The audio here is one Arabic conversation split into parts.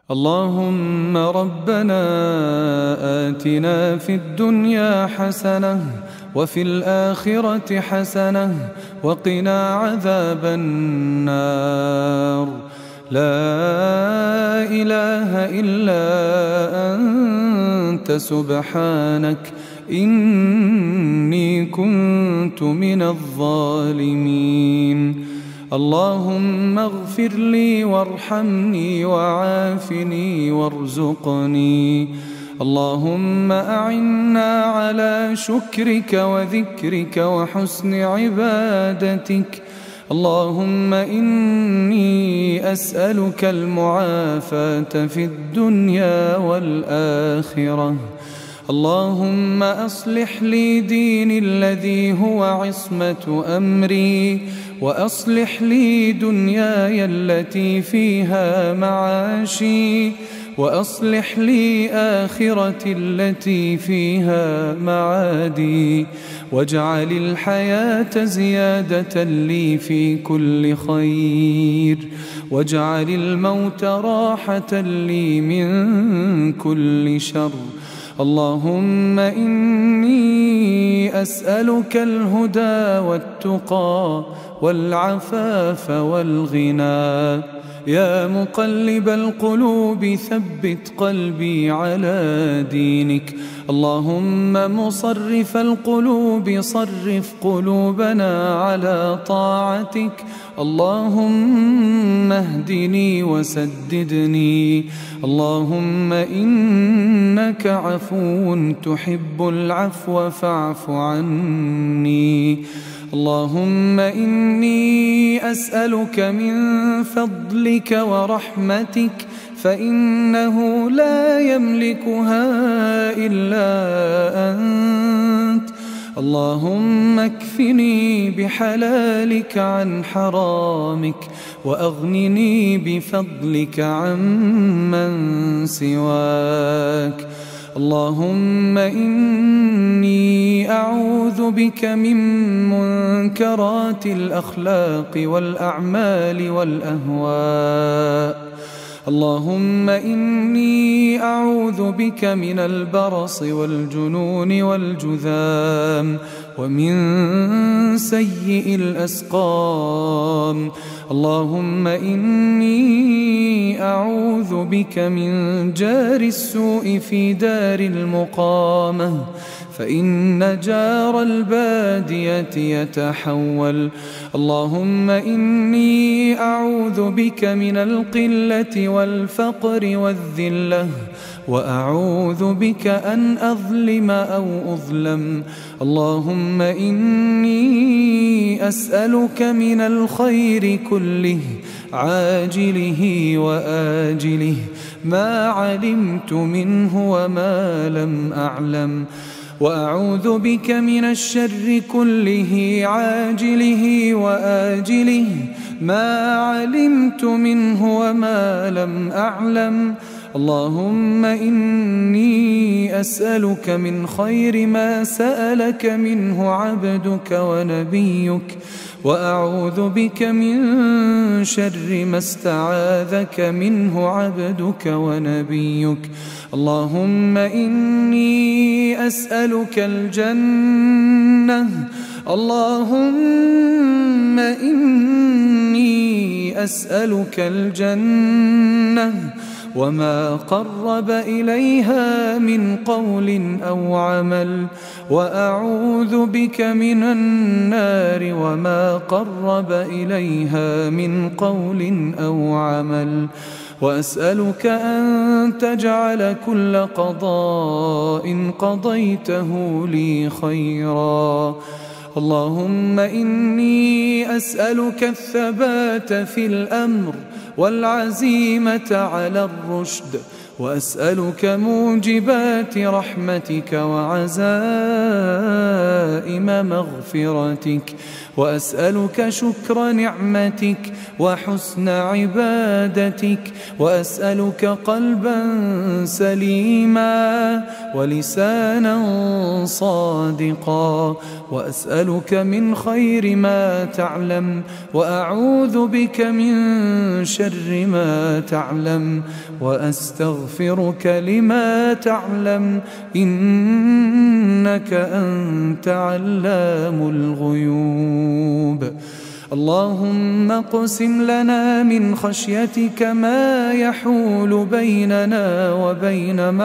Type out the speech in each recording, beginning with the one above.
اللهم ربنا آتنا في الدنيا حسنة وفي الآخرة حسنة وقنا عذاب النار. لا إله إلا أنت سبحانك إني كنت من الظالمين. اللهم اغفر لي وارحمني وعافني وارزقني. اللهم أعنا على شكرك وذكرك وحسن عبادتك. اللهم إني أسألك المعافاة في الدنيا والآخرة. اللهم أصلح لي ديني الذي هو عصمة أمري، وأصلح لي دنياي التي فيها معاشي، وأصلح لي آخرتي التي فيها معادي، واجعل الحياة زيادة لي في كل خير، واجعل الموت راحة لي من كل شر. اللهم إني أسألك الهدى والتقى والعفاف والغنى. يا مقلب القلوب ثبت قلبي على دينك. اللهم مصرف القلوب صرف قلوبنا على طاعتك. اللهم اهدني وسددني. اللهم إنك عفو تحب العفو فاعف عني. اللهم إني أسألك من فضلك ورحمتك فإنه لا يملكها إلا أنت. اللهم اكفني بحلالك عن حرامك، وأغنني بفضلك عمن سواك. اللهم إني أعوذ بك من منكرات الأخلاق والأعمال والأهواء. اللهم إني أعوذ بك من البرص والجنون والجذام ومن سيء الأسقام. اللهم إني أعوذ بك من جار السوء في دار المقامة، فإن جار البادية يتحول. اللهم إني أعوذ بك من القلة والفقر والذلة، وأعوذ بك أن أظلم أو أظلم. اللهم إني أسألك من الخير كله عاجله وآجله ما علمت منه وما لم أعلم، وأعوذ بك من الشر كله عاجله وآجله ما علمت منه وما لم أعلم. اللهم إني أسألك من خير ما سألك منه عبدك ونبيك، وأعوذ بك من شر ما استعاذك منه عبدك ونبيك. اللهم إني أسألك الجنة. اللهم إني أسألك الجنة وما قرب إليها من قول أو عمل، وأعوذ بك من النار وما قرب إليها من قول أو عمل. وأسألك أن تجعل كل قضاء قضيته لي خيرا. اللهم إني أسألك الثبات في الأمر والعزيمة على الرشد، وأسألك موجبات رحمتك وعزائم مغفرتك، وأسألك شكر نعمتك وحسن عبادتك، وأسألك قلبا سليما ولسانا صادقا، وأسألك من خير ما تعلم، وأعوذ بك من شر ما تعلم، وأستغفرك لما تعلم، إنك أنت علام الغيوب. اللهم اقسم لنا من خشيتك ما يحول بيننا وبين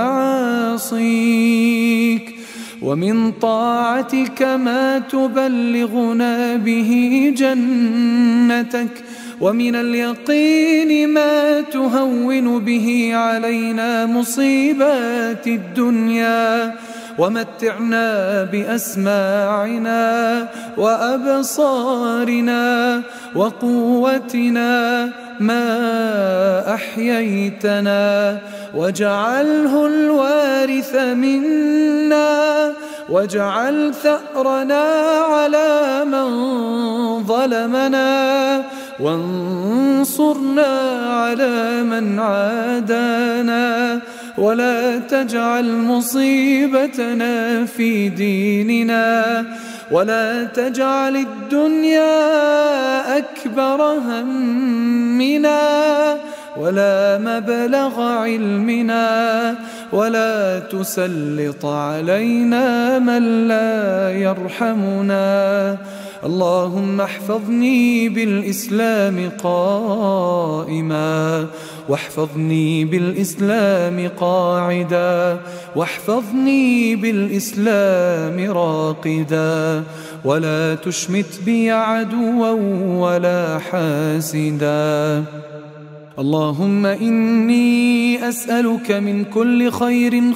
معاصيك، ومن طاعتك ما تبلغنا به جنتك، ومن اليقين ما تهون به علينا مصيبات الدنيا، ومتعنا بأسماعنا وأبصارنا وقوتنا ما أحييتنا، واجعله الوارث منا، واجعل ثأرنا على من ظلمنا، وانصرنا على من عادانا، ولا تجعل مصيبتنا في ديننا، ولا تجعل الدنيا أكبر همنا ولا مبلغ علمنا، ولا تسلط علينا من لا يرحمنا. اللهم احفظني بالإسلام قائما، واحفظني بالإسلام قاعدا، واحفظني بالإسلام راقدا، ولا تشمت بي عدوا ولا حاسدا. اللهم إني أسألك من كل خير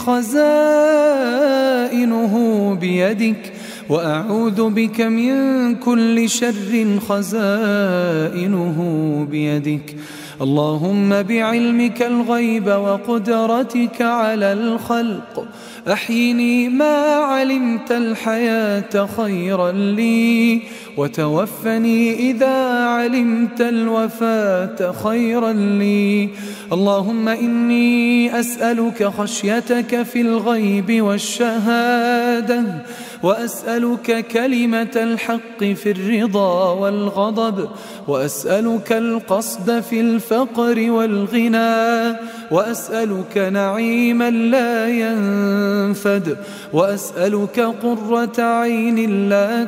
خزائنه بيدك، وأعوذ بك من كل شر خزائنه بيدك. اللهم بعلمك الغيب وقدرتك على الخلق أحيني ما علمت الحياة خيرا لي، وتوفني إذا علمت الوفاة خيرا لي. اللهم إني أسألك خشيتك في الغيب والشهادة، وأسألك كلمة الحق في الرضا والغضب، وأسألك القصد في الفقر والغنى، وأسألك نعيما لا ينفد، وأسألك قرة عين لا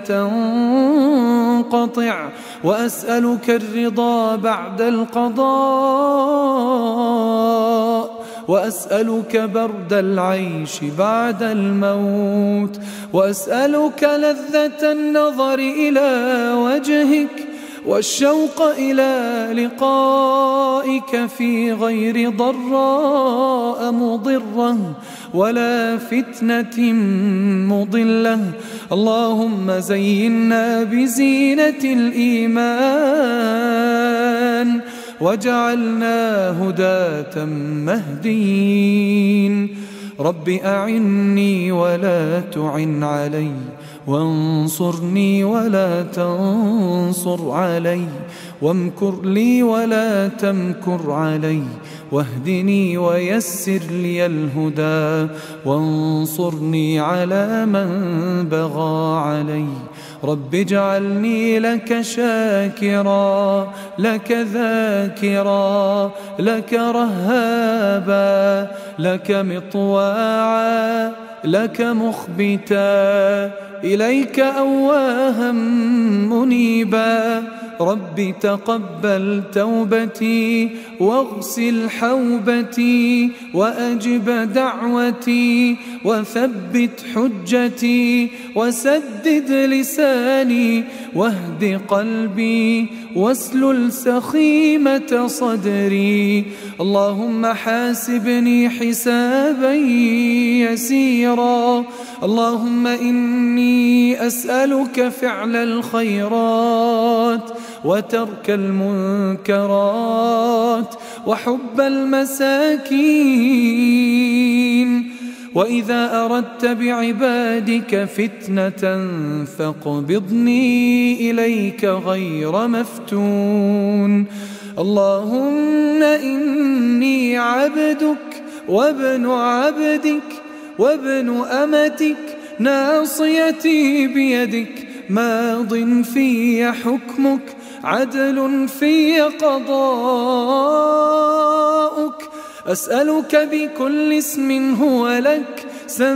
تنقطع، وأسألك الرضا بعد القضاء، وأسألك برد العيش بعد الموت، وأسألك لذة النظر إلى وجهك، والشوق إلى لقائك في غير ضراء مضرة ولا فتنة مضلة. اللهم زينا بزينة الإيمان، واجعلنا هداة مهديين. رب أعني ولا تعن علي، وانصرني ولا تنصر علي، وامكر لي ولا تمكر علي، واهدني ويسر لي الهدى، وانصرني على من بغى علي. رب اجعلني لك شاكرا، لك ذاكرا، لك رهابا، لك مطواعا، لك مخبتا، إليك أواها منيبا. رب تقبل توبتي، واغسل حوبتي، وأجب دعوتي، وثبت حجتي، وسدد لساني، واهد قلبي، واسلل سخيمة صدري. اللهم حاسبني حسابا يسيرا. اللهم إني أسألك فعل الخيرات وترك المنكرات وحب المساكين. وإذا أردت بعبادك فتنة فاقبضني إليك غير مفتون. اللهم إني عبدك وابن عبدك وابن أمتك، ناصيتي بيدك، ماض في حكمك، عدل في قضاؤك. أسألك بكل اسم هو لك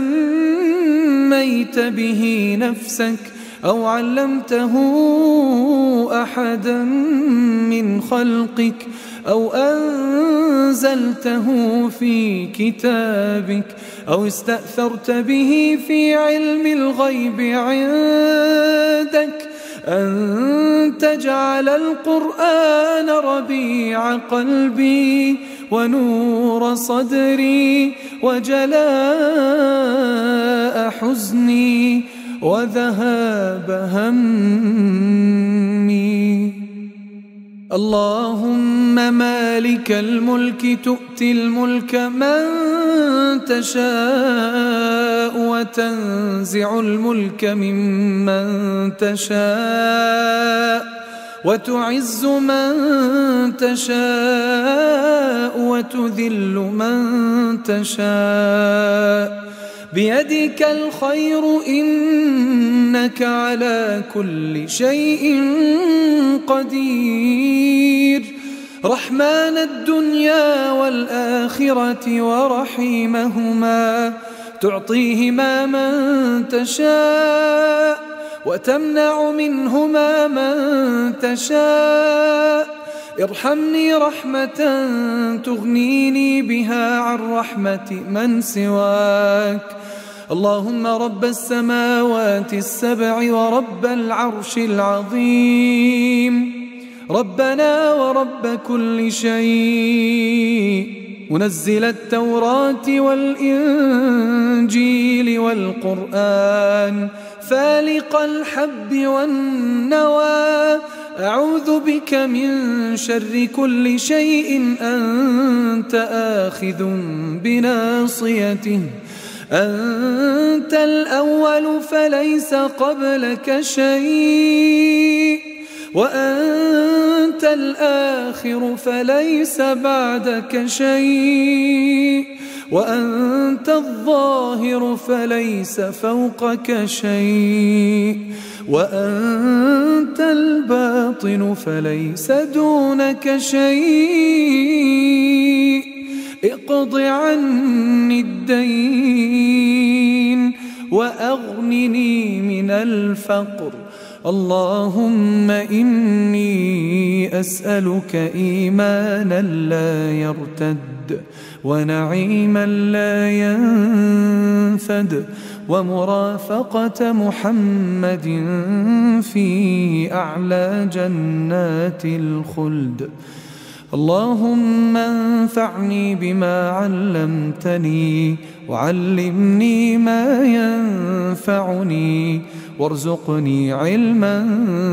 سميت به نفسك أو علمته أحدا من خلقك أو أنزلته في كتابك أو استأثرت به في علم الغيب عندك أن تجعل القرآن ربيع قلبي ونور صدري وجلاء حزني وذهاب همي. اللهم مالك الملك تؤتي الملك من تشاء وتنزع الملك ممن تشاء وتعز من تشاء وتذل من تشاء، بيدك الخير إنك على كل شيء قدير. رحمن الدنيا والآخرة ورحيمهما، تعطيهما من تشاء وتمنع منهما من تشاء. ارحمني رحمة تغنيني بها عن رحمة من سواك. اللهم رب السماوات السبع ورب العرش العظيم، ربنا ورب كل شيء، منزل التوراة والإنجيل والقرآن، فالق الحب والنوى، أعوذ بك من شر كل شيء أنت آخذ بناصيته. أنت الأول فليس قبلك شيء، وأنت الآخر فليس بعدك شيء، وأنت الظاهر فليس فوقك شيء، وأنت الباطن فليس دونك شيء. اقض عني الدين وأغنني من الفقر. اللهم إني أسألك إيمانا لا يرتد، ونعيما لا ينفد، ومرافقة محمد في أعلى جنات الخلد. اللهم انفعني بما علمتني، وعلمني ما ينفعني، وارزقني علما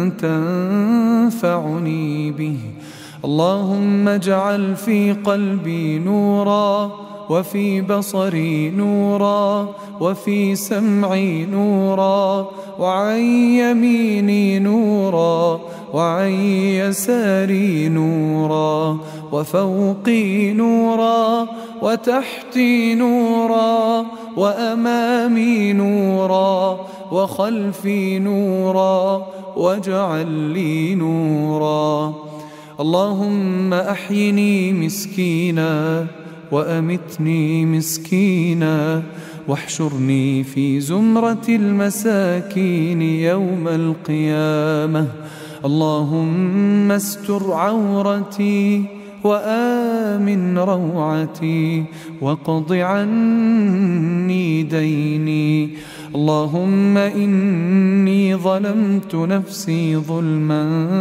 تنفعني به. اللهم اجعل في قلبي نورا، وفي بصري نورا، وفي سمعي نورا، وعن يميني نورا، وعن يساري نورا، وفوقي نورا، وتحتي نورا، وأمامي نورا، وخلفي نورا، واجعل لي نورا. اللهم أحيني مسكينا، وأمتني مسكينا، واحشرني في زمرة المساكين يوم القيامة. اللهم استر عورتي وآمن روعتي، واقض عني ديني. اللهم إني ظلمت نفسي ظلما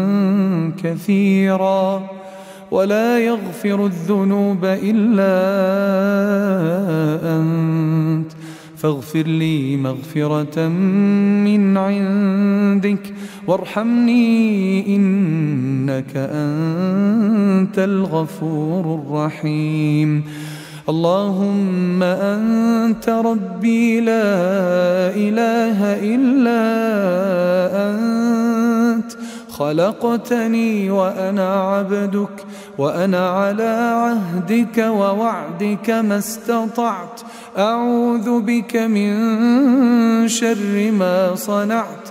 كثيرا، ولا يغفر الذنوب إلا أنت، فاغفر لي مغفرة من عندك، وارحمني إنك أنت الغفور الرحيم. اللهم أنت ربي لا إله إلا أنت، خلقتني وأنا عبدك، وأنا على عهدك ووعدك ما استطعت، أعوذ بك من شر ما صنعت،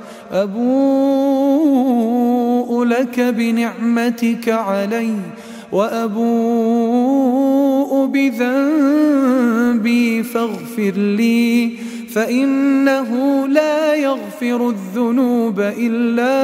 أبوء لك بنعمتك علي وأبوء بذنبي فاغفر لي، فإنه لا يغفر الذنوب إلا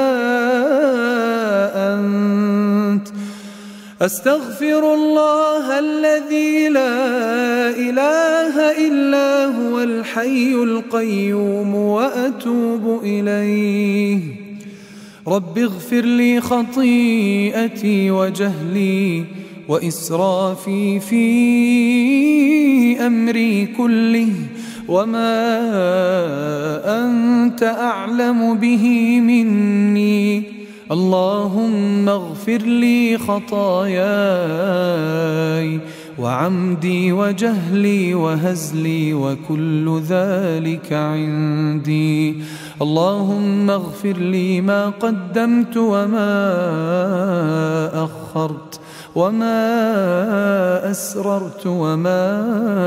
أنت. أستغفر الله الذي لا إله إلا هو الحي القيوم وأتوب إليه. رب اغفر لي خطيئتي وجهلي وإسرافي في أمري كله، وما أنت أعلم به مني. اللهم اغفر لي خطاياي وعمدي وجهلي وهزلي وكل ذلك عندي. اللهم اغفر لي ما قدمت وما أخرت وما أسررت وما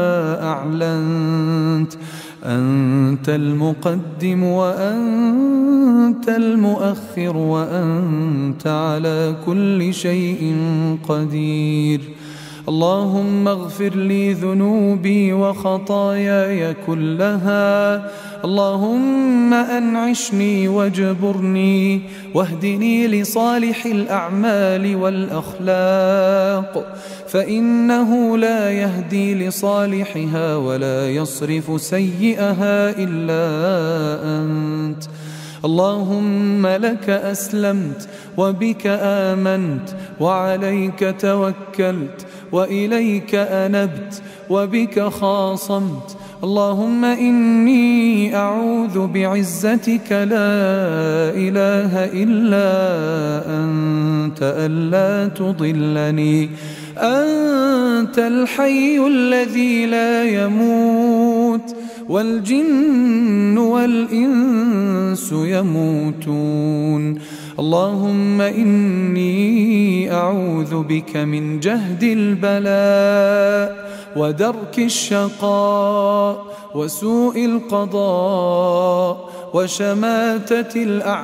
أعلنت. أنت المقدم وأنت المؤخر وأنت على كل شيء قدير. اللهم اغفر لي ذنوبي وخطاياي كلها. اللهم أنعشني واجبرني واهدني لصالح الأعمال والأخلاق، فإنه لا يهدي لصالحها ولا يصرف سيئها إلا أنت. اللهم لك أسلمت وبك آمنت وعليك توكلت وإليك أنبت وبك خاصمت. اللهم إني أعوذ بعزتك لا إله إلا أنت ألا تضلني. أنت الحي الذي لا يموت والجن والإنس يموتون. اللهم إني أعوذ بك من جهد البلاء ودرك الشقاء وسوء القضاء وشماتة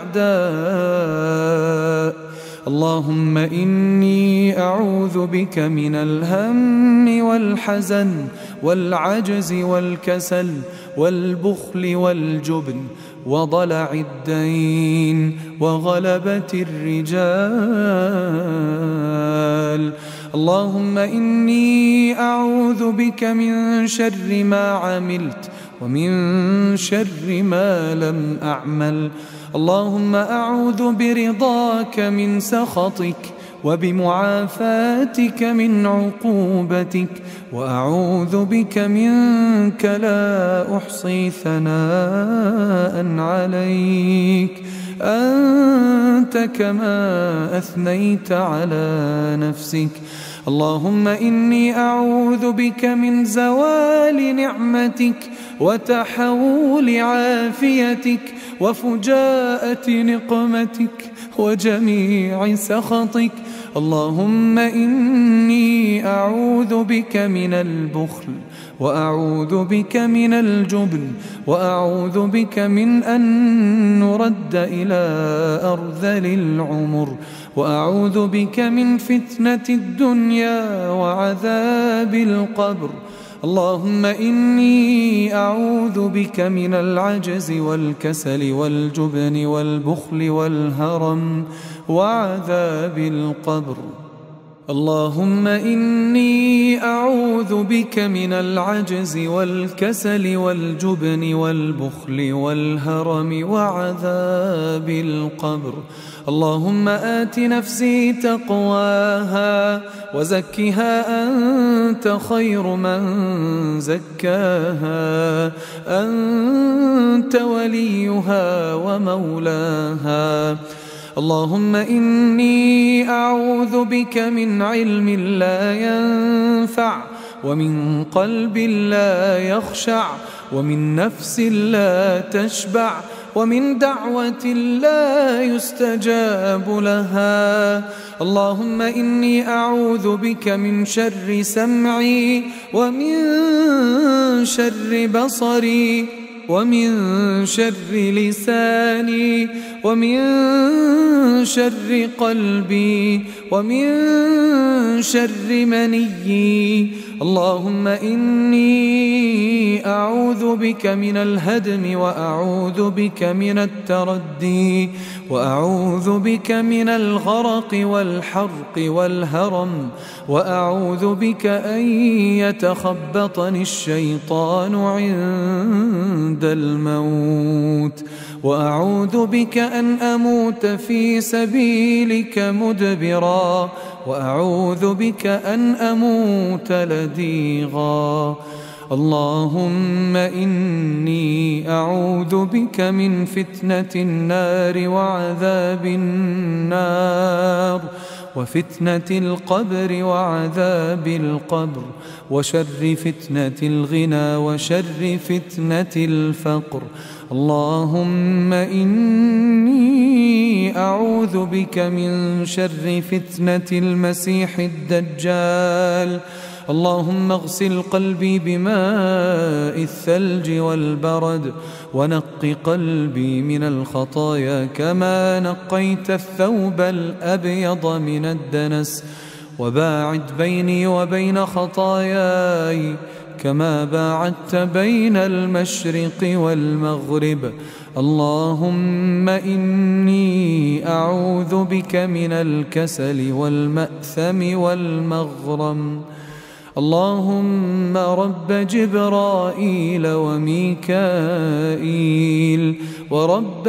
الأعداء. اللهم إني أعوذ بك من الهم والحزن والعجز والكسل والبخل والجبن وضلع الدين وغلبة الرجال. اللهم إني أعوذ بك من شر ما عملت ومن شر ما لم أعمل. اللهم أعوذ برضاك من سخطك وبمعافاتك من عقوبتك، وأعوذ بك منك لا أحصي ثناء عليك أنت كما أثنيت على نفسك. اللهم إني أعوذ بك من زوال نعمتك وتحول عافيتك وفجاءة نقمتك وجميع سخطك. اللهم إني أعوذ بك من البخل وأعوذ بك من الجبن وأعوذ بك من أن نرد إلى أرذل العمر وأعوذ بك من فتنة الدنيا وعذاب القبر. اللهم إني أعوذ بك من العجز والكسل والجبن والبخل والهرم وعذاب القبر. اللهم إني أعوذ بك من العجز والكسل والجبن والبخل والهرم وعذاب القبر. اللهم آت نفسي تقواها وزكها أنت خير من زكاها، أنت وليها ومولاها. اللهم إني أعوذ بك من علم لا ينفع، ومن قلب لا يخشع، ومن نفس لا تشبع، ومن دعوة لا يستجاب لها. اللهم إني أعوذ بك من شر سمعي، ومن شر بصري، ومن شر لساني، ومن شر قلبي، ومن شر منيي. اللهم إني أعوذ بك من الهدم، وأعوذ بك من التردي، وأعوذ بك من الغرق والحرق والهرم، وأعوذ بك أن يتخبطني الشيطان عند الموت، وأعوذ بك أن أموت في سبيلك مدبرا، وأعوذ بك أن أموت لديغا. اللهم إني أعوذ بك من فتنة النار وعذاب النار، وفتنة القبر وعذاب القبر، وشر فتنة الغنى، وشر فتنة الفقر. اللهم إني أعوذ بك من شر فتنة المسيح الدجال. اللهم اغسل قلبي بماء الثلج والبرد، ونق قلبي من الخطايا كما نقيت الثوب الأبيض من الدنس، وباعد بيني وبين خطاياي كما باعدت بين المشرق والمغرب. اللهم إني أعوذ بك من الكسل والمأثم والمغرم. اللهم رب جبرائيل وميكائيل ورب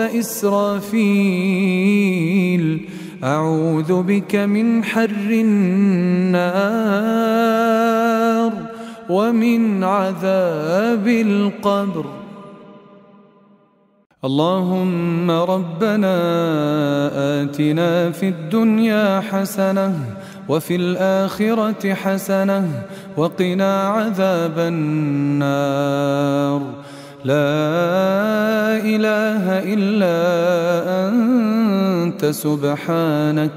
إسرافيل، أعوذ بك من حر النار ومن عذاب القبر. اللهم ربنا آتنا في الدنيا حسنة وفي الآخرة حسنة وقنا عذاب النار. لا إله إلا أنت سبحانك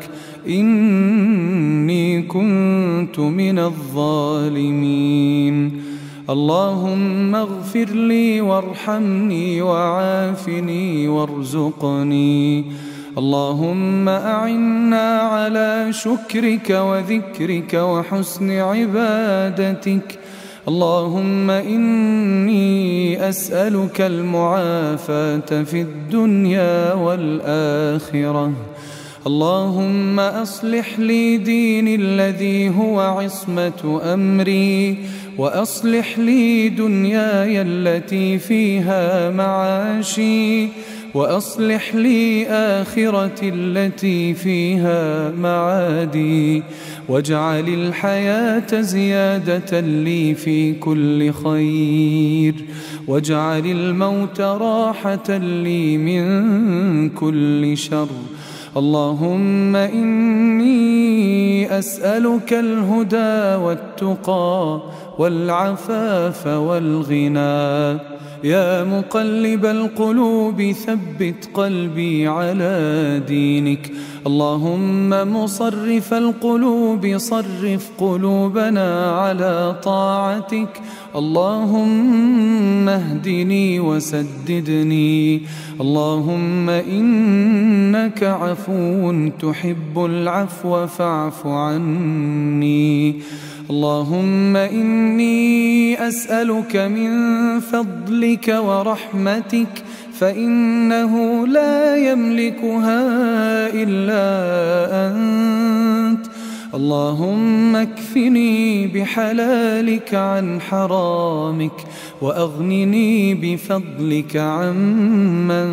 إني كنت من الظالمين. اللهم اغفر لي وارحمني وعافني وارزقني. اللهم أعنا على شكرك وذكرك وحسن عبادتك. اللهم إني أسألك المعافاة في الدنيا والآخرة. اللهم أصلح لي ديني الذي هو عصمة أمري، وأصلح لي دنياي التي فيها معاشي، وأصلح لي آخرتي التي فيها معادي، واجعل الحياة زيادة لي في كل خير، واجعل الموت راحة لي من كل شر. اللهم إني أسألك الهدى والتقى والعفاف والغنى. يا مقلب القلوب ثبت قلبي على دينك. اللهم مصرف القلوب صرف قلوبنا على طاعتك. اللهم اهدني وسددني. اللهم إنك عفو تحب العفو فاعف عني. اللهم إني أسألك من فضلك ورحمتك، فإنه لا يملكها إلا أنت. اللهم اكفني بحلالك عن حرامك وأغنني بفضلك عمن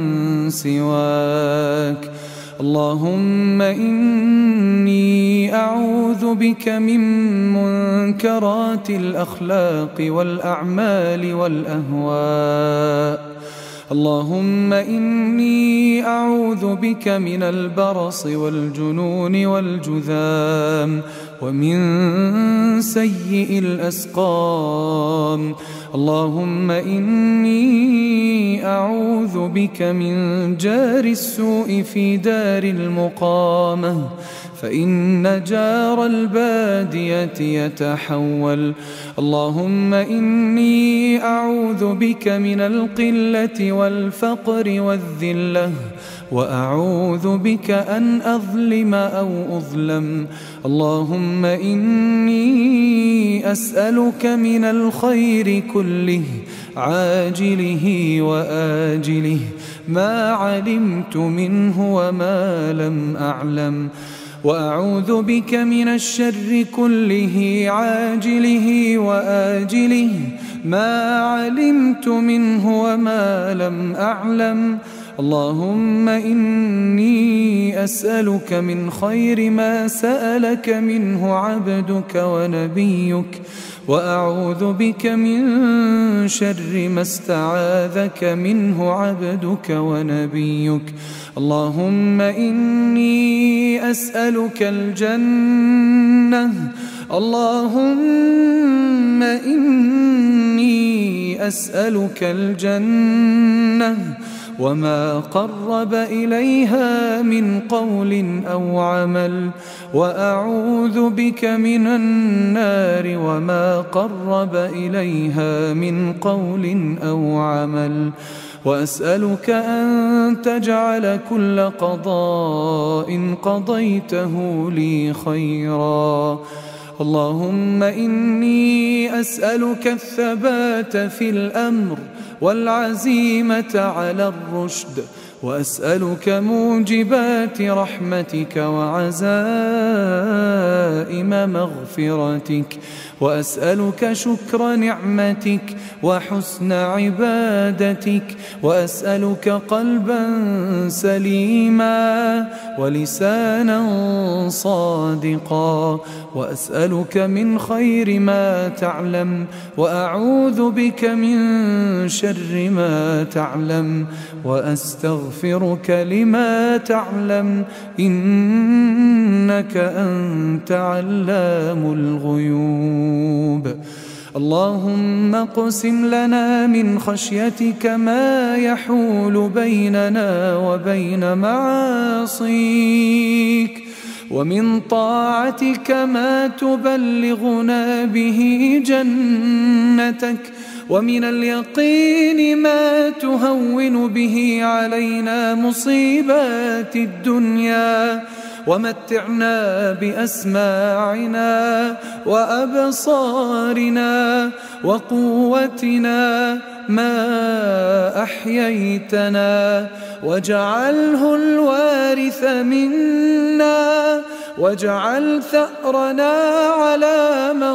سواك. اللهم إني أعوذ بك من منكرات الأخلاق والأعمال والأهواء. اللهم إني أعوذ بك من البرص والجنون والجذام ومن سيء الأسقام. اللهم إني أعوذ بك من جار السوء في دار المقامة فإن جار البادية يتحول. اللهم إني أعوذ بك من القلة والفقر والذلة وأعوذ بك أن أظلم أو أظلم. اللهم إني أسألك من الخير كله عاجله وآجله ما علمت منه وما لم أعلم، وأعوذ بك من الشر كله عاجله وآجله ما علمت منه وما لم أعلم. اللهم إني أسألك من خير ما سألك منه عبدك ونبيك، وأعوذ بك من شر ما استعاذك منه عبدك ونبيك. اللهم إني أسألك الجنة. اللهم إني أسألك الجنة وما قرب إليها من قول أو عمل، وأعوذ بك من النار وما قرب إليها من قول أو عمل. وأسألك أن تجعل كل قضاء قضيته لي خيرا. اللهم إني أسألك الثبات في الأمر والعزيمة على الرشد، وأسألك موجبات رحمتك وعزائم مغفرتك، وأسألك شكر نعمتك وحسن عبادتك، وأسألك قلبا سليما ولسانا صادقا، وأسألك من خير ما تعلم، وأعوذ بك من شر ما تعلم، وأستغفرك لما تعلم، إنك أنت علام الغيوب. اللهم اقسم لنا من خشيتك ما يحول بيننا وبين معاصيك، ومن طاعتك ما تبلغنا به جنتك، ومن اليقين ما تهون به علينا مصيبات الدنيا، ومتعنا بأسماعنا وأبصارنا وقوتنا ما أحييتنا، واجعله الوارث منا، واجعل ثأرنا على من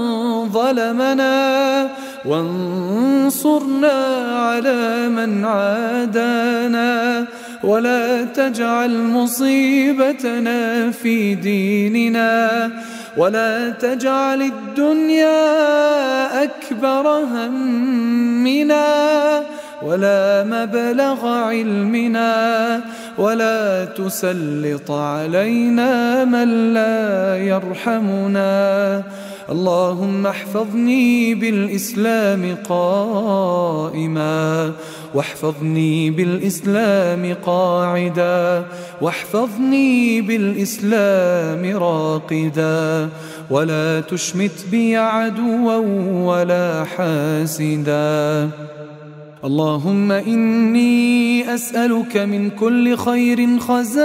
ظلمنا، وانصرنا على من عادانا، ولا تجعل مصيبتنا في ديننا، ولا تجعل الدنيا أكبر همنا ولا مبلغ علمنا، ولا تسلط علينا من لا يرحمنا. اللهم احفظني بالإسلام قائما، واحفظني بالإسلام قاعدا، واحفظني بالإسلام راقدا، ولا تشمت بي عدوا ولا حاسدا. اللهم إني أسألك من كل خير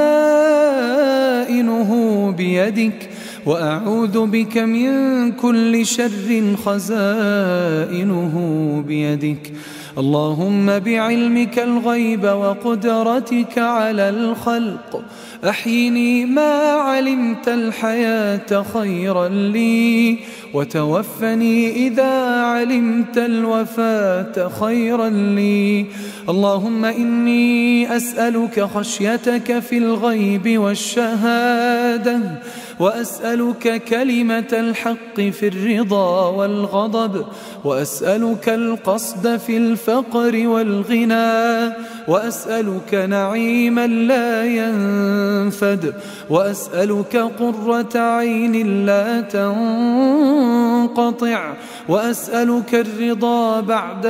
خزائنه بيدك، وأعوذ بك من كل شر خزائنه بيدك. اللهم بعلمك الغيب وقدرتك على الخلق أحيني ما علمت الحياة خيرا لي، وتوفني إذا علمت الوفاة خيرا لي. اللهم إني أسألك خشيتك في الغيب والشهادة، وأسألك كلمة الحق في الرضا والغضب، وأسألك القصد في الفقر والغنى، وأسألك نعيما لا ينفد، وأسألك قرة عين لا تنقطع، وأسألك الرضا بعد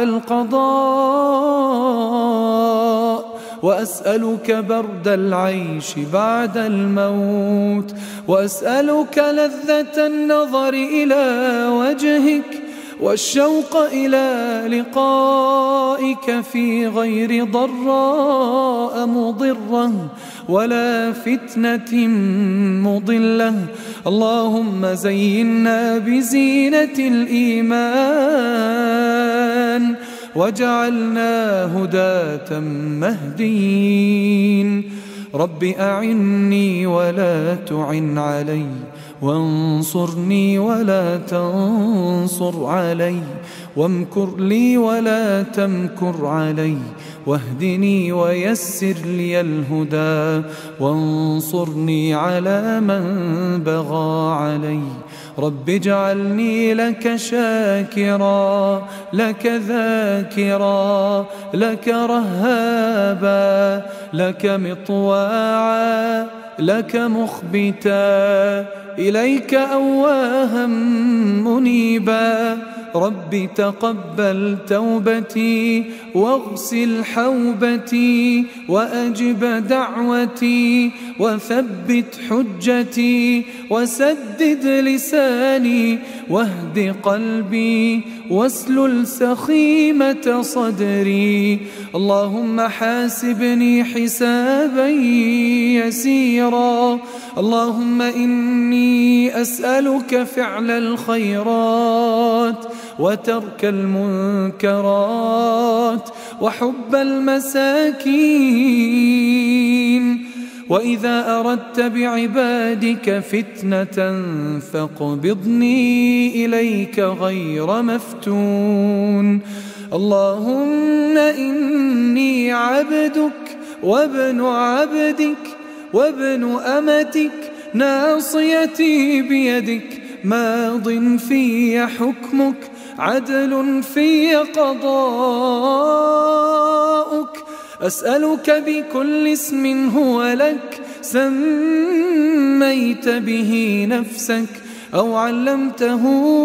القضاء، وأسألك برد العيش بعد الموت، وأسألك لذة النظر إلى وجهك والشوق إلى لقائك في غير ضراء مضرة ولا فتنة مضلة. اللهم زينا بزينة الإيمان واجعلنا هداة مهديين. رب أعني ولا تعن علي، وانصرني ولا تنصر علي، وامكر لي ولا تمكر علي، واهدني ويسر لي الهدى، وانصرني على من بغى علي. رب اجعلني لك شاكرا، لك ذاكرا، لك رهابا، لك مطواعا، لك مخبتا، إليك أواها منيبا. رب تقبل توبتي واغسل حوبتي وأجب دعوتي وثبت حجتي وسدد لساني واهد قلبي واسلل سخيمة صدري. اللهم حاسبني حسابا يسيرا. اللهم إني أسألك فعل الخيرات وترك المنكرات وحب المساكين. وإذا أردت بعبادك فتنة فاقبضني إليك غير مفتون. اللهم إني عبدك وابن عبدك وابن أمتك، ناصيتي بيدك، ماض في حكمك، عدل في قضاؤك. أسألك بكل اسم هو لك سميت به نفسك أو علمته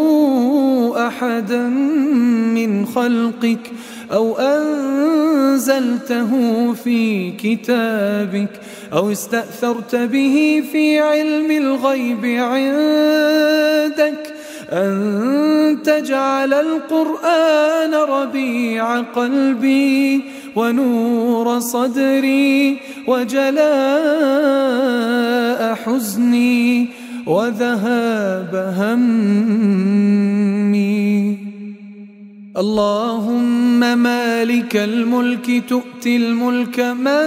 أحدا من خلقك أو أنزلته في كتابك أو استأثرت به في علم الغيب عندك أن تجعل القرآن ربيع قلبي ونور صدري وجلاء حزني وذهاب همي. اللهم مالك الملك تؤتي الملك من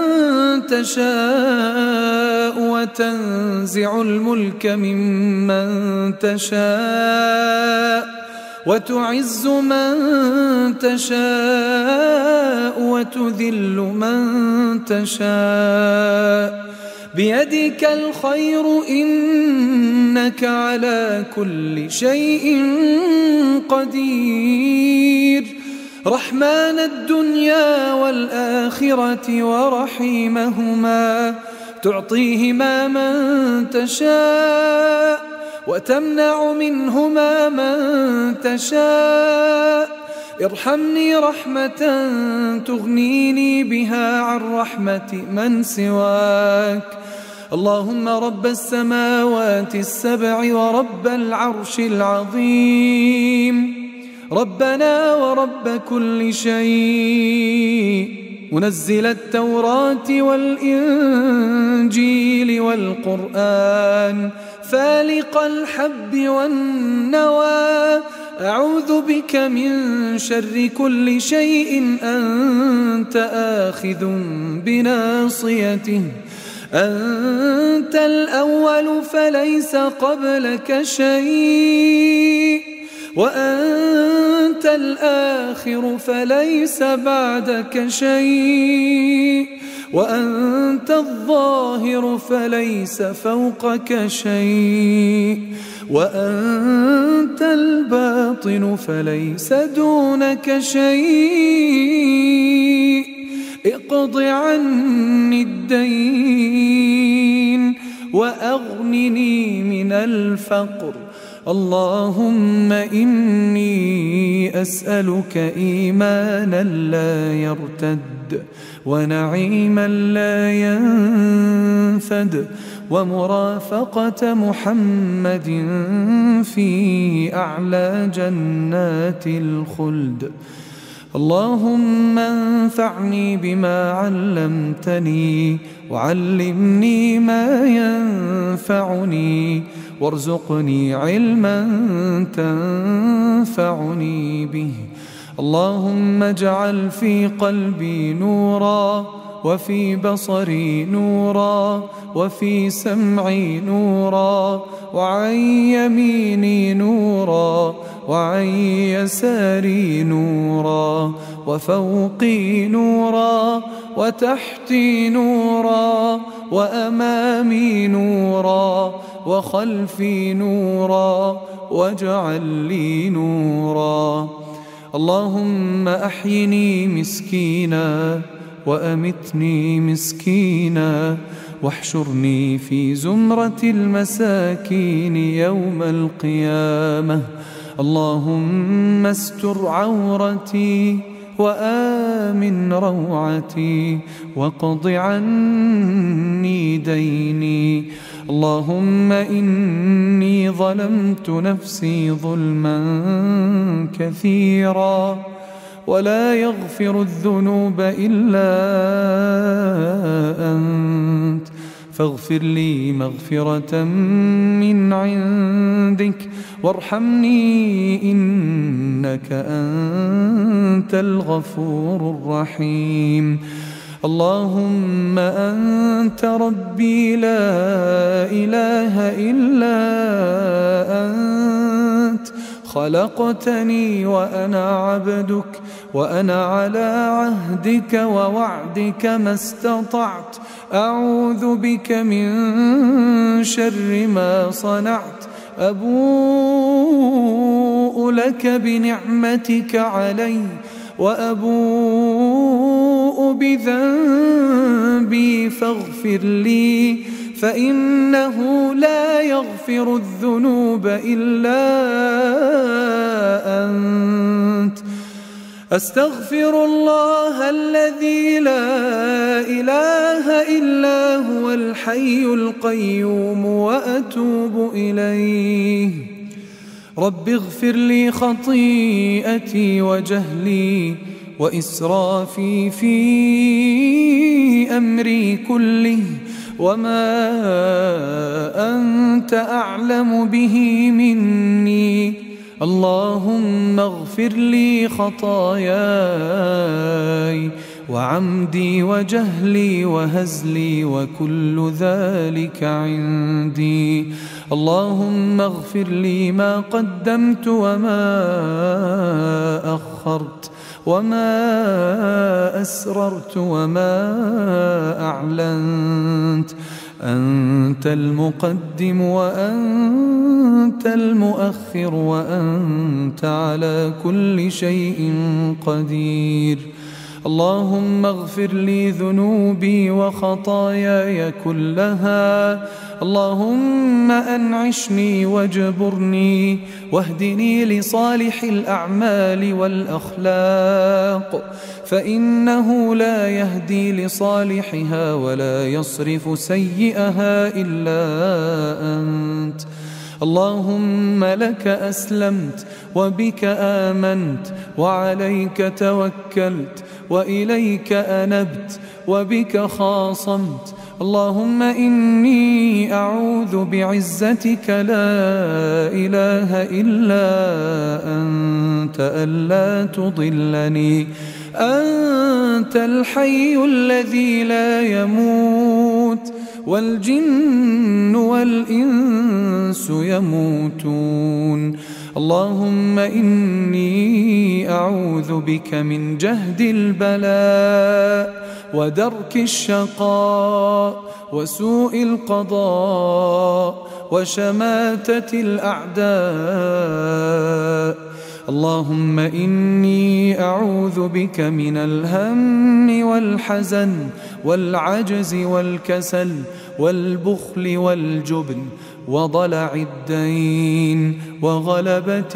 تشاء وتنزع الملك ممن تشاء وتعز من تشاء وتذل من تشاء، بيدك الخير إنك على كل شيء قدير. رحمن الدنيا والآخرة ورحيمهما، تعطيهما من تشاء وتمنع منهما من تشاء. ارحمني رحمة تغنيني بها عن رحمة من سواك. اللهم رب السماوات السبع ورب العرش العظيم، ربنا ورب كل شيء، منزل التوراة والإنجيل والقرآن، فالق الحب والنوى، أعوذ بك من شر كل شيء أنت آخذ بناصيته أنت الأول فليس قبلك شيء وأنت الآخر فليس بعدك شيء وأنت الظاهر فليس فوقك شيء وأنت الباطن فليس دونك شيء اقض عني الدين وأغنني من الفقر اللهم إني أسألك إيمانا لا يرتد ونعيما لا ينفد ومرافقة محمد في أعلى جنات الخلد. اللهم انفعني بما علمتني وعلمني ما ينفعني وارزقني علما تنفعني به. اللهم اجعل في قلبي نورا وفي بصري نورا وفي سمعي نورا وعن يميني نورا وعن يساري نورا وفوقي نورا وتحتي نورا وأمامي نورا وخلفي نورا واجعل لي نورا. اللهم أحيني مسكينا وأمتني مسكينا واحشرني في زمرة المساكين يوم القيامة. اللهم استر عورتي وآمن روعتي واقض عني ديني. اللهم إني ظلمت نفسي ظلما كثيرا ولا يغفر الذنوب إلا أنت فاغفر لي مغفرة من عندك وارحمني إنك أنت الغفور الرحيم. اللهم أنت ربي لا إله إلا أنت خلقتني وأنا عبدك وأنا على عهدك ووعدك ما استطعت أعوذ بك من شر ما صنعت. أبوء لك بنعمتك علي وأبوء بذنبي فاغفر لي فإنه لا يغفر الذنوب إلا أنت. أستغفر الله الذي لا إله إلا هو الحي القيوم وأتوب إليه. رب اغفر لي خطيئتي وجهلي وإسرافي في أمري كله وما أنت أعلم به مني. اللهم اغفر لي خطاياي وعمدي وجهلي وهزلي وكل ذلك عندي. اللهم اغفر لي ما قدمت وما أخرت وما أسررت وما أعلنت. أنت المقدم وأنت المؤخر وأنت على كل شيء قدير. اللهم اغفر لي ذنوبي وخطاياي كلها. اللهم أنعشني واجبرني واهدني لصالح الأعمال والأخلاق فإنه لا يهدي لصالحها ولا يصرف سيئها إلا أنت. اللهم لك أسلمت وبك آمنت وعليك توكلت وإليك أنبت وبك خاصمت اللهم إني أعوذ بعزتك لا إله إلا أنت ألا تضلني. أنت الحي الذي لا يموت والجن والإنس يموتون. اللهم إني أعوذ بك من جهد البلاء ودرك الشقاء وسوء القضاء وشماتة الأعداء. اللهم إني أعوذ بك من الهم والحزن والعجز والكسل والبخل والجبن وضلع الدين وغلبة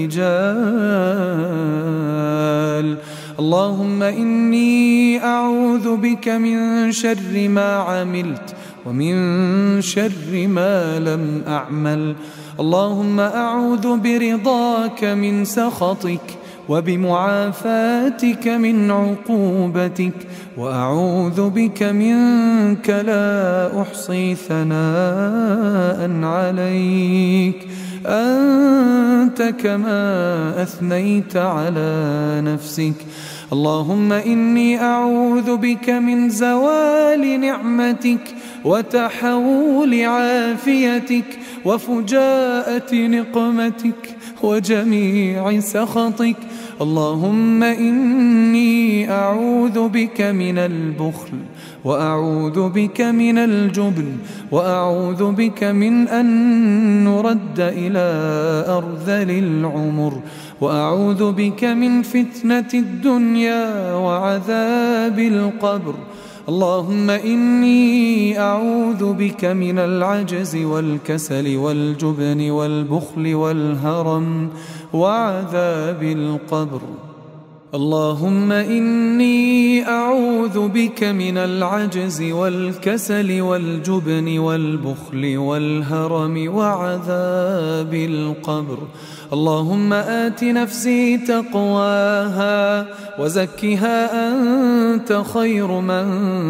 الرجال. اللهم إني أعوذ بك من شر ما عملت ومن شر ما لم أعمل. اللهم أعوذ برضاك من سخطك وبمعافاتك من عقوبتك وأعوذ بك منك لا أحصي ثناء عليك أنت كما أثنيت على نفسك. اللهم إني أعوذ بك من زوال نعمتك وتحول عافيتك وفجاءة نقمتك وجميع سخطك. اللهم إني أعوذ بك من البخل وأعوذ بك من الجبن وأعوذ بك من أن نرد إلى أرذل العمر وأعوذ بك من فتنة الدنيا وعذاب القبر. اللهم إني أعوذ بك من العجز والكسل والجبن والبخل والهرم وعذاب القبر. اللهم إني أعوذ بك من العجز والكسل والجبن والبخل والهرم وعذاب القبر. اللهم آت نفسي تقواها وزكها أنت خير من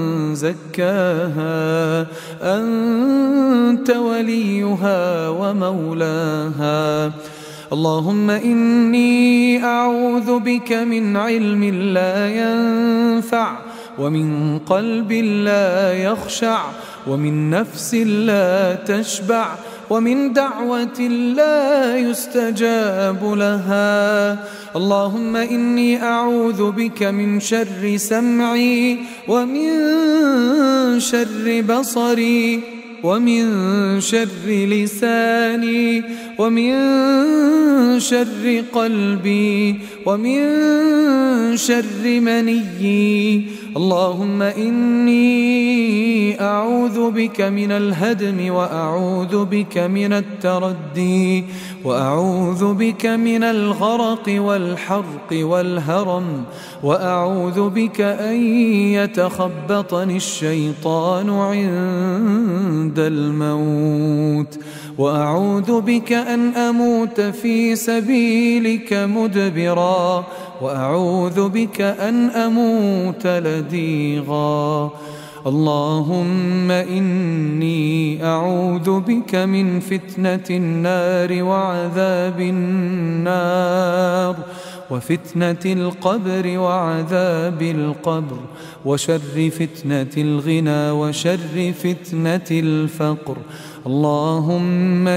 زكاها أنت وليها ومولاها. اللهم إني أعوذ بك من علم لا ينفع ومن قلب لا يخشع ومن نفس لا تشبع ومن دعوة لا يستجاب لها. اللهم إني أعوذ بك من شر سمعي ومن شر بصري ومن شر لساني ومن شر قلبي ومن شر منيي. اللهم إني أعوذ بك من الهدم وأعوذ بك من التردي وأعوذ بك من الغرق والحرق والهرم وأعوذ بك أن يتخبطني الشيطان عند الموت وأعوذ بك أن أموت في سبيلك مدبرا وأعوذ بك أن أموت لديغا. اللهم إني أعوذ بك من فتنة النار وعذاب النار وفتنة القبر وعذاب القبر وشر فتنة الغنى وشر فتنة الفقر. اللهم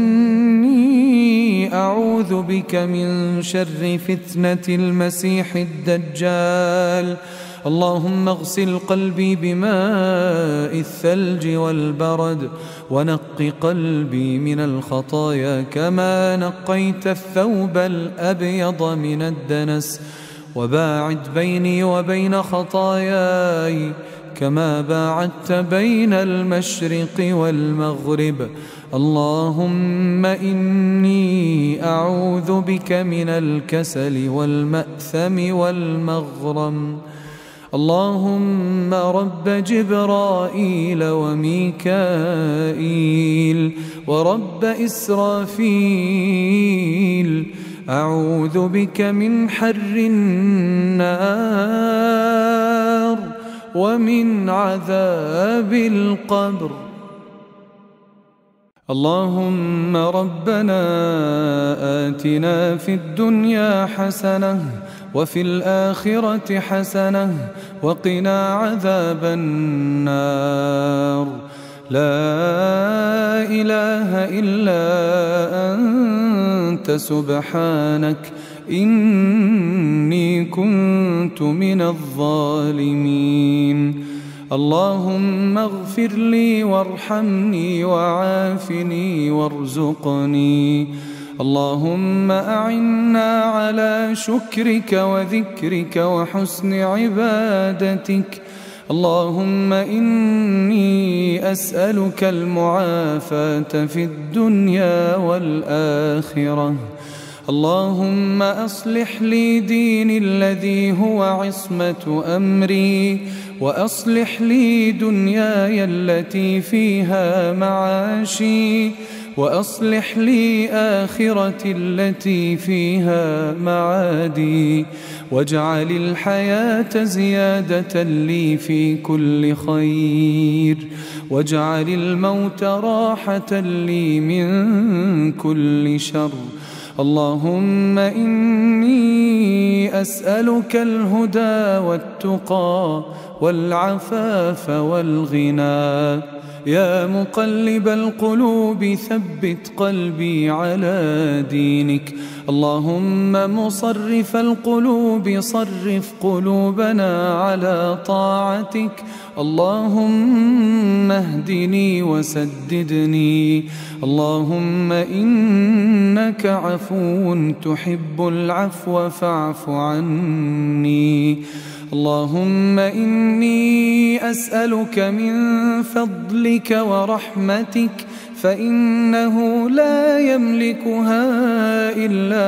إني أعوذ بك من شر فتنة المسيح الدجال. اللهم اغسل قلبي بماء الثلج والبرد ونق قلبي من الخطايا كما نقيت الثوب الأبيض من الدنس وباعد بيني وبين خطاياي كما باعدت بين المشرق والمغرب. اللهم إني أعوذ بك من الكسل والمأثم والمغرم. اللهم رب جبرائيل وميكائيل ورب إسرافيل أعوذ بك من حر النار ومن عذاب القبر. اللهم ربنا آتنا في الدنيا حسنة وفي الآخرة حسنة وقنا عذاب النار. لا إله إلا أنت سبحانك إني كنت من الظالمين. اللهم اغفر لي وارحمني وعافني وارزقني. اللهم أعنا على شكرك وذكرك وحسن عبادتك. اللهم إني أسألك المعافاة في الدنيا والآخرة. اللهم أصلح لي ديني الذي هو عصمة أمري، وأصلح لي دنياي التي فيها معاشي، وأصلح لي آخرتي التي فيها معادي، واجعل الحياة زيادة لي في كل خير، واجعل الموت راحة لي من كل شر. اللهم إني أسألك الهدى والتقى والعفاف والغنى. يا مقلب القلوب ثبت قلبي على دينك. اللهم مصرف القلوب صرف قلوبنا على طاعتك. اللهم اهدني وسددني. اللهم إنك عفو تحب العفو فاعف عني. اللهم إني أسألك من فضلك ورحمتك فإنه لا يملكها إلا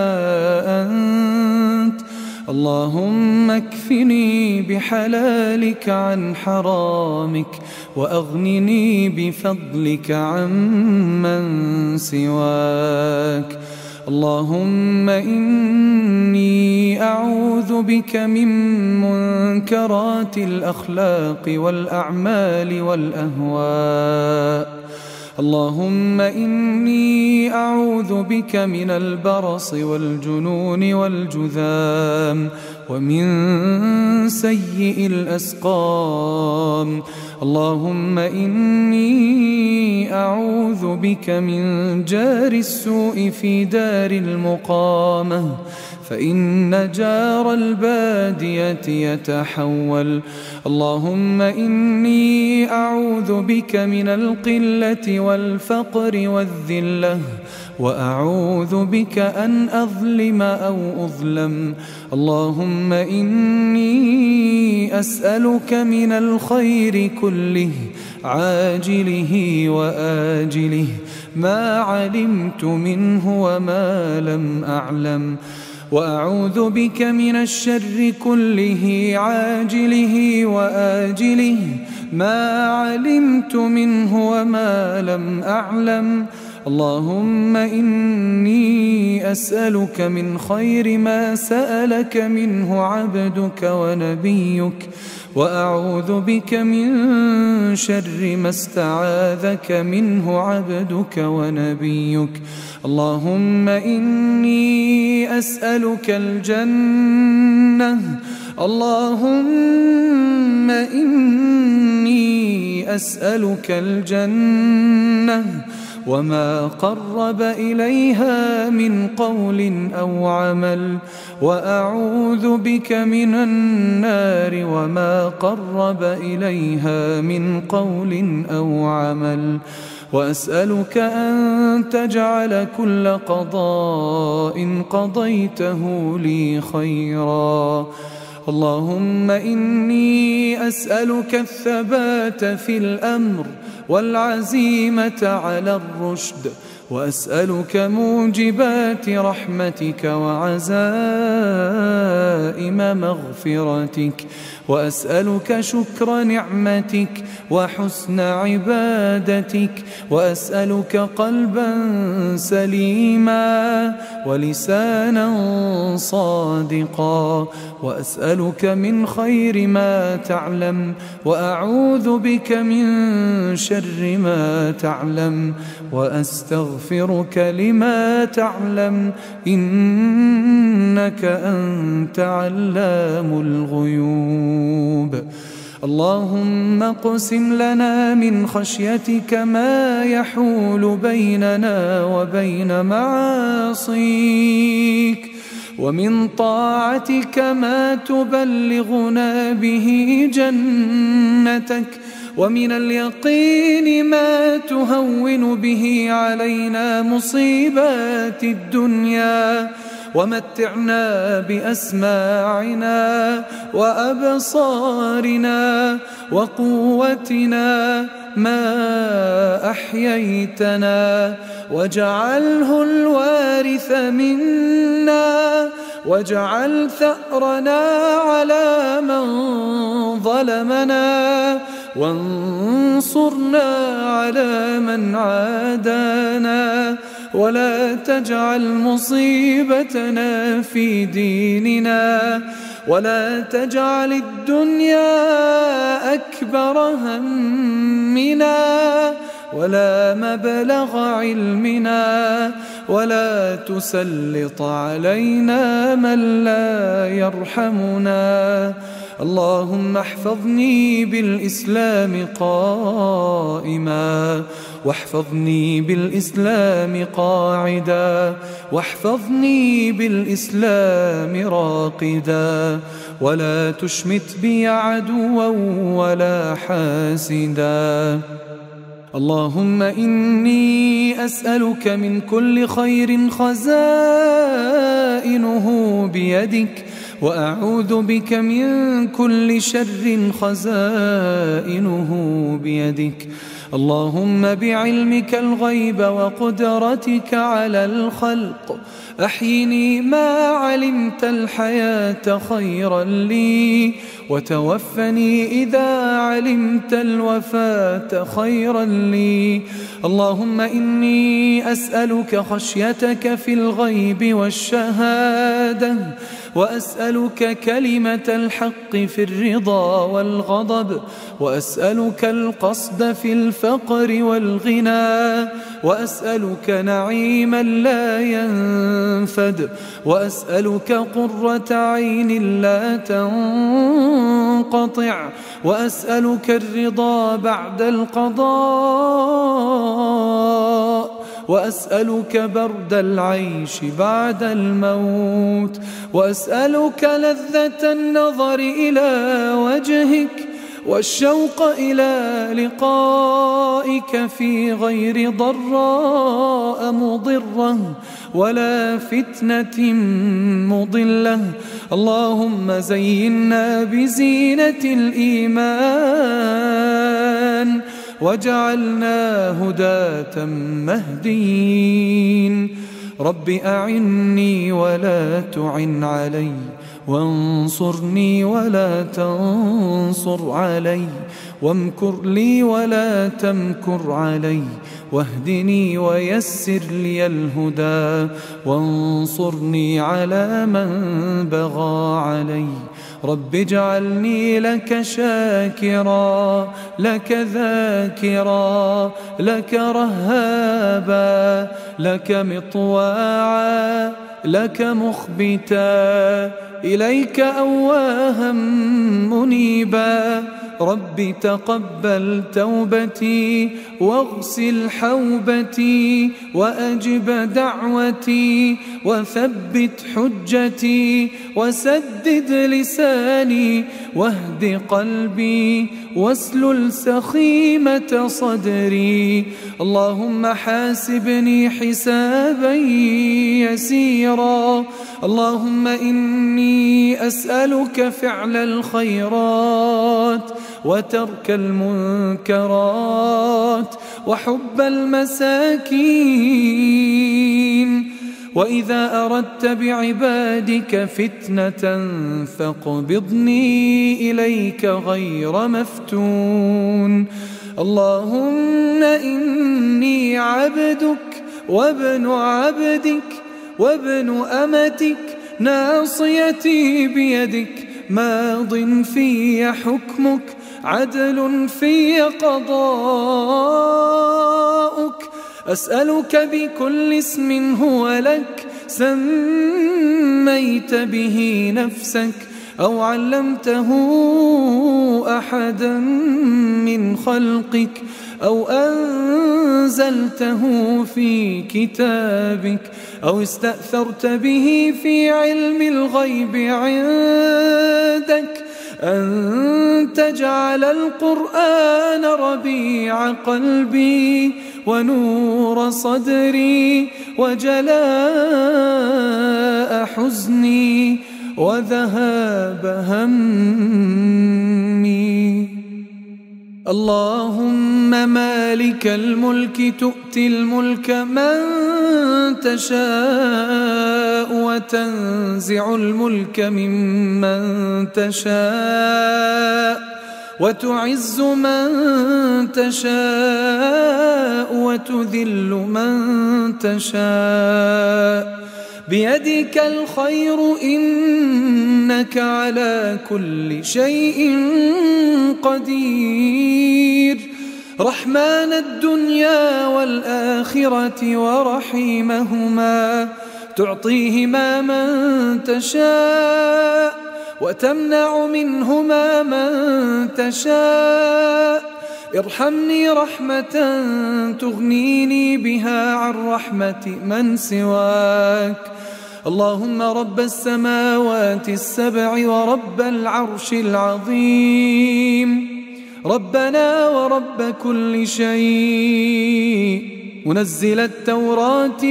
أنت. اللهم اكفني بحلالك عن حرامك، وأغنني بفضلك عمن سواك. اللهم إني أعوذ بك من منكرات الأخلاق والأعمال والأهواء. اللهم إني أعوذ بك من البرص والجنون والجذام ومن سيء الأسقام. اللهم إني أعوذ بك من جار السوء في دار المقامة، فإن جار البادية يتحول. اللهم إني أعوذ بك من القلة والفقر والذلة، وأعوذ بك أن أظلم أو أظلم. اللهم إني أسألك من الخير كله عاجله وآجله ما علمت منه وما لم أعلم، وأعوذ بك من الشر كله عاجله وآجله ما علمت منه وما لم أعلم. اللهم إني أسألك من خير ما سألك منه عبدك ونبيك، وأعوذ بك من شر ما استعاذك منه عبدك ونبيك. اللهم إني أسألك الجنة. اللهم إني أسألك الجنة وما قرب إليها من قول أو عمل، وأعوذ بك من النار وما قرب إليها من قول أو عمل. وأسألك أن تجعل كل قضاء قضيته لي خيرا. اللهم إني أسألك الثبات في الأمر والعزيمة على الرشد، وأسألك موجبات رحمتك وعزائم مغفرتك، وأسألك شكر نعمتك وحسن عبادتك، وأسألك قلبا سليما ولسانا صادقا، وأسألك من خير ما تعلم، وأعوذ بك من شر ما تعلم، وأستغفرك لما تعلم، إنك أنت علام الغيوب. اللهم اقسم لنا من خشيتك ما يحول بيننا وبين معاصيك، ومن طاعتك ما تبلغنا به جنتك، ومن اليقين ما تهون به علينا مصيبات الدنيا، ومتعنا بأسماعنا وأبصارنا وقوتنا ما أحييتنا، واجعله الوارث منا، واجعل ثأرنا على من ظلمنا، وانصرنا على من عادانا، ولا تجعل مصيبتنا في ديننا، ولا تجعل الدنيا أكبر همنا ولا مبلغ علمنا، ولا تسلط علينا من لا يرحمنا. اللهم احفظني بالإسلام قائما، واحفظني بالإسلام قاعدا، واحفظني بالإسلام راقدا، ولا تشمت بي عدوا ولا حاسدا. اللهم إني أسألك من كل خير خزائنه بيدك، وأعوذ بك من كل شر خزائنه بيدك. اللهم بعلمك الغيب وقدرتك على الخلق أحيني ما علمت الحياة خيرا لي، وتوفني إذا علمت الوفاة خيرا لي. اللهم إني أسألك خشيتك في الغيب والشهادة، وأسألك كلمة الحق في الرضا والغضب، وأسألك القصد في الفقر والغنى، وأسألك نعيما لا ينفد، وأسألك قرة عين لا تنقطع، وأسألك الرضا بعد القضاء، وأسألك برد العيش بعد الموت، وأسألك لذة النظر إلى وجهك، والشوق إلى لقائك في غير ضراء مضرة ولا فتنة مضلة. اللهم زينا بزينة الإيمان، واجعلنا هداة مهديين. رب أعني ولا تعن علي، وانصرني ولا تنصر علي، وامكر لي ولا تمكر علي، واهدني ويسر لي الهدى، وانصرني على من بغى علي. رب اجعلني لك شاكرا، لك ذاكرا، لك رهابا، لك مطواعا، لك مخبتا، إليك أواها منيبا. رب تقبل توبتي، واغسل حوبتي، وأجب دعوتي، وثبت حجتي، وسدد لساني، واهد قلبي، واسلل سخيمة صدري. اللهم حاسبني حسابا يسيرا. اللهم إني أسألك فعل الخيرات، وترك المنكرات، وحب المساكين، وإذا أردت بعبادك فتنة فاقبضني إليك غير مفتون. اللهم إني عبدك وابن عبدك وابن أمتك، ناصيتي بيدك، ماض في حكمك، عدل في قضاؤك. أسألك بكل اسم هو لك سميت به نفسك أو علمته أحدا من خلقك أو أنزلته في كتابك أو استأثرت به في علم الغيب عندك أن تجعل القرآن ربيع قلبي ونور صدري وجلاء حزني وذهاب همي. اللهم مالك الملك تؤتي الملك من تشاء وتنزع الملك ممن تشاء وتعز من تشاء وتذل من تشاء، بيدك الخير إنك على كل شيء قدير. رحمن الدنيا والآخرة ورحيمهما، تعطيهما من تشاء وتمنع منهما من تشاء. ارحمني رحمة تغنيني بها عن رحمة من سواك. اللهم رب السماوات السبع ورب العرش العظيم، ربنا ورب كل شيء، منزل التوراة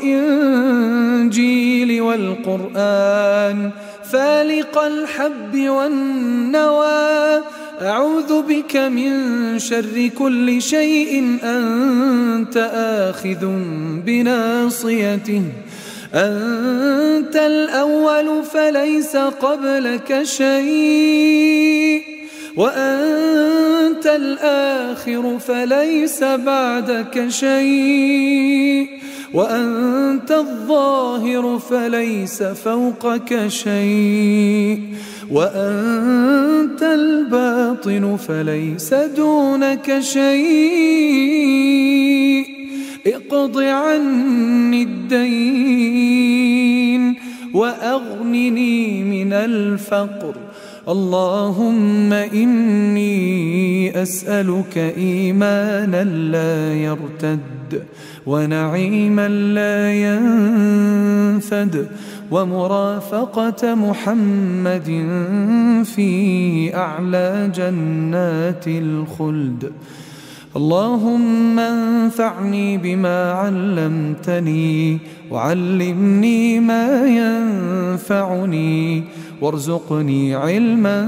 والإنجيل والقرآن، فالق الحب والنوى، أعوذ بك من شر كل شيء أنت آخذ بناصيته. أنت الأول فليس قبلك شيء، وأنت الآخر فليس بعدك شيء، وأنت الظاهر فليس فوقك شيء، وأنت الباطن فليس دونك شيء. اقض عني الدين وأغنني من الفقر. اللهم إني أسألك إيمانا لا يرتد، ونعيما لا ينفد، ومرافقة محمد في أعلى جنات الخلد. اللهم انفعني بما علمتني، وعلمني ما ينفعني، وارزقني علما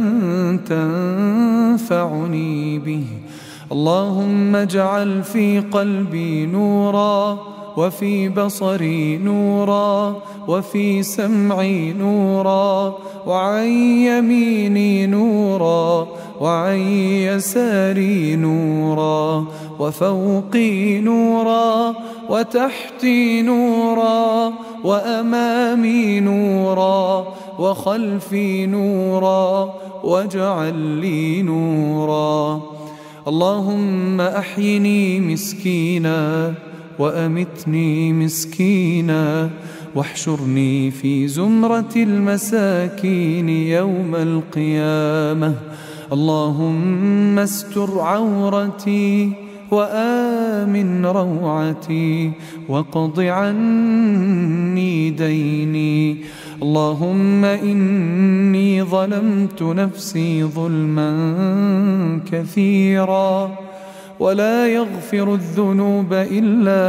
تنفعني به. اللهم اجعل في قلبي نورا، وفي بصري نورا، وفي سمعي نورا، وعن يميني نورا، وعن يساري نورا، وفوقي نورا، وتحتي نورا، وأمامي نورا، وخلفي نورا، واجعل لي نورا. اللهم أحيني مسكينا وأمتني مسكينا، واحشرني في زمرة المساكين يوم القيامة. اللهم استر عورتي وآمن روعتي، واقض عني ديني. اللهم إني ظلمت نفسي ظلما كثيرا، ولا يغفر الذنوب إلا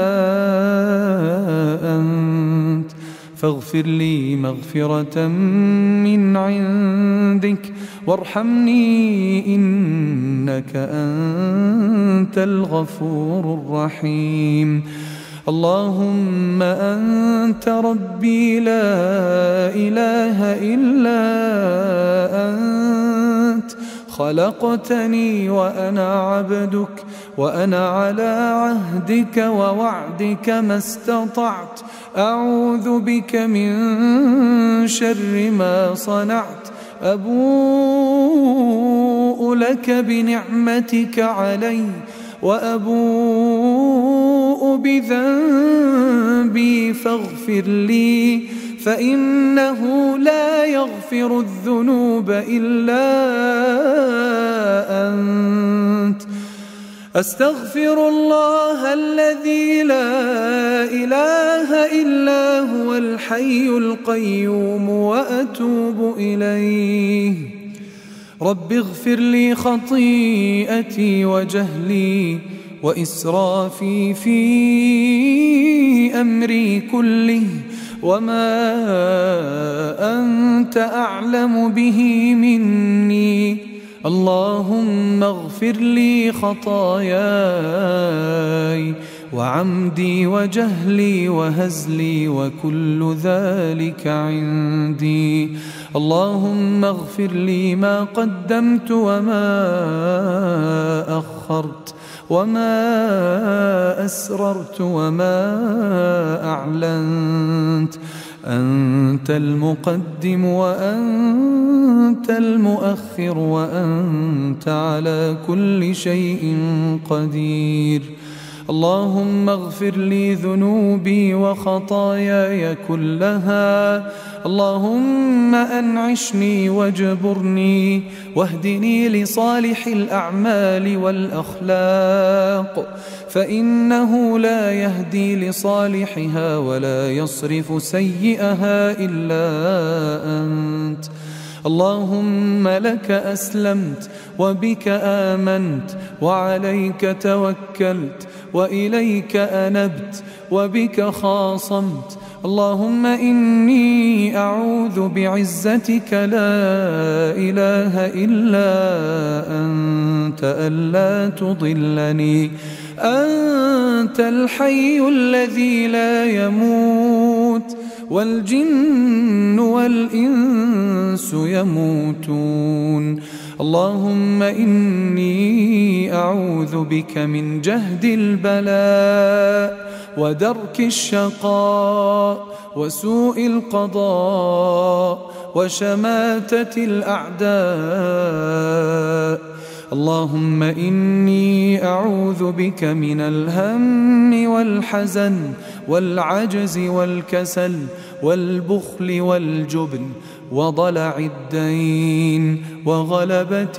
أنت، فاغفر لي مغفرة من عندك، وارحمني إنك أنت الغفور الرحيم. اللهم أنت ربي لا إله إلا أنت، خلقتني وأنا عبدك، وأنا على عهدك ووعدك ما استطعت، أعوذ بك من شر ما صنعت، أبوء لك بنعمتك علي وأبوء بذنبي فاغفر لي، فإنه لا يغفر الذنوب إلا أنت. أستغفر الله الذي لا إله إلا هو الحي القيوم وأتوب إليه. رب اغفر لي خطيئتي وجهلي وإسرافي في أمري كله، وما أنت أعلم به مني. اللهم اغفر لي خطاياي وعمدي وجهلي وهزلي وكل ذلك عندي. اللهم اغفر لي ما قدمت وما أخرت وما أسررت وما أعلنت. أنت المقدم وأنت المؤخر وأنت على كل شيء قدير. اللهم اغفر لي ذنوبي وخطاياي كلها. اللهم أنعشني واجبرني واهدني لصالح الأعمال والأخلاق، فإنه لا يهدي لصالحها ولا يصرف سيئها إلا أنت. اللهم لك أسلمت وبك آمنت وعليك توكلت وإليك أنبت وبك خاصمت. اللهم إني أعوذ بعزتك لا إله إلا أنت ألا تضلني. أنت الحي الذي لا يموت، والجن والإنس يموتون. اللهم إني أعوذ بك من جهد البلاء ودرك الشقاء وسوء القضاء وشماتة الأعداء. اللهم إني أعوذ بك من الهم والحزن والعجز والكسل والبخل والجبن وضلع الدين وغلبة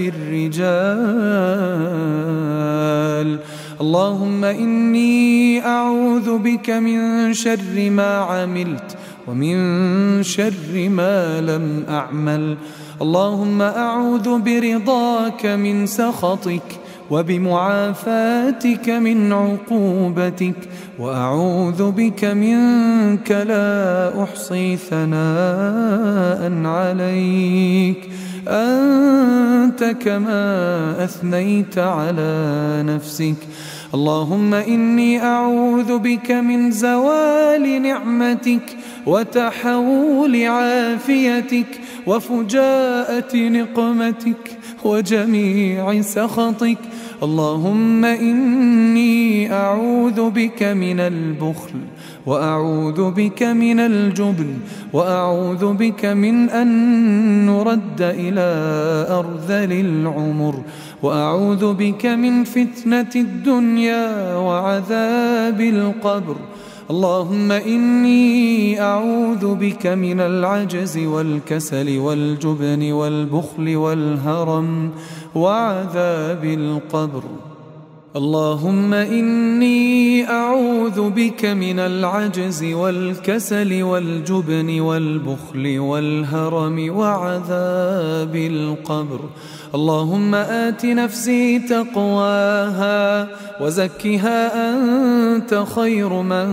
الرجال. اللهم إني أعوذ بك من شر ما عملت ومن شر ما لم أعمل. اللهم أعوذ برضاك من سخطك وبمعافاتك من عقوبتك، وأعوذ بك منك لا أحصي ثناء عليك أنت كما أثنيت على نفسك. اللهم إني أعوذ بك من زوال نعمتك وتحول عافيتك وفجاءة نقمتك وجميع سخطك. اللهم إني أعوذ بك من البخل وأعوذ بك من الجبن وأعوذ بك من أن نرد إلى أرذل العمر وأعوذ بك من فتنة الدنيا وعذاب القبر. اللهم إني أعوذ بك من العجز والكسل والجبن والبخل والهرم وعذاب القبر. اللهم إني أعوذ بك من العجز والكسل والجبن والبخل والهرم وعذاب القبر. اللهم آت نفسي تقواها وزكها أنت خير من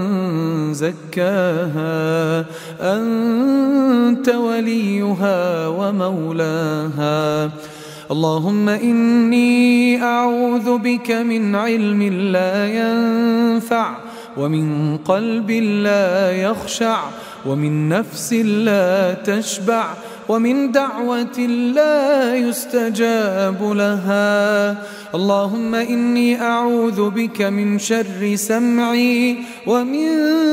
زكاها، أنت وليها ومولاها. اللهم إني أعوذ بك من علم لا ينفع ومن قلب لا يخشع ومن نفس لا تشبع ومن دعوة لا يستجاب لها. اللهم إني أعوذ بك من شر سمعي ومن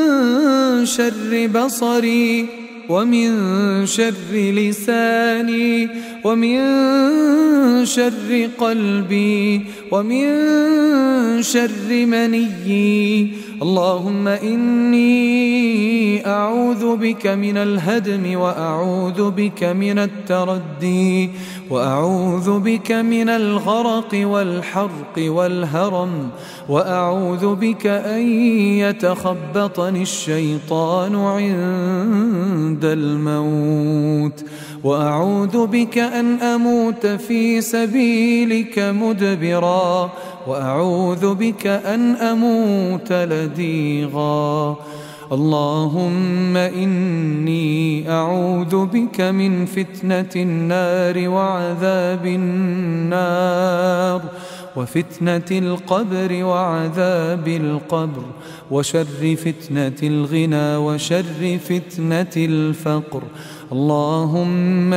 شر بصري ومن شر لساني ومن شر قلبي ومن شر منيي. اللهم إني أعوذ بك من الهدم وأعوذ بك من التردي وأعوذ بك من الغرق والحرق والهرم وأعوذ بك أن يتخبطني الشيطان عند الموت وأعوذ بك أن أموت في سبيلك مدبرا وأعوذ بك أن أموت لديغا. اللهم إني أعوذ بك من فتنة النار وعذاب النار وفتنة القبر وعذاب القبر وشر فتنة الغنى وشر فتنة الفقر. اللهم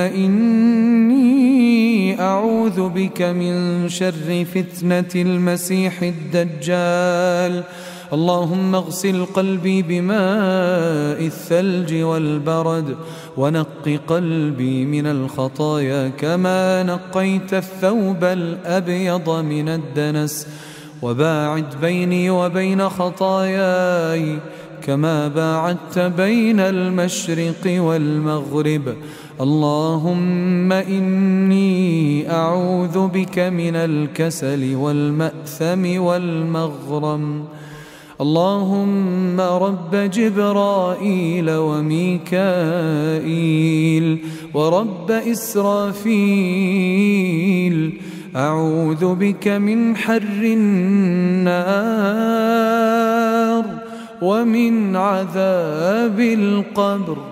إني أعوذ بك من شر فتنة المسيح الدجال. اللهم اغسل قلبي بماء الثلج والبرد ونق قلبي من الخطايا كما نقيت الثوب الأبيض من الدنس وباعد بيني وبين خطاياي كما باعدت بين المشرق والمغرب. اللهم إني أعوذ بك من الكسل والمأثم والمغرم. اللهم رب جبرائيل وميكائيل ورب إسرافيل أعوذ بك من حر النار ومن عذاب القبر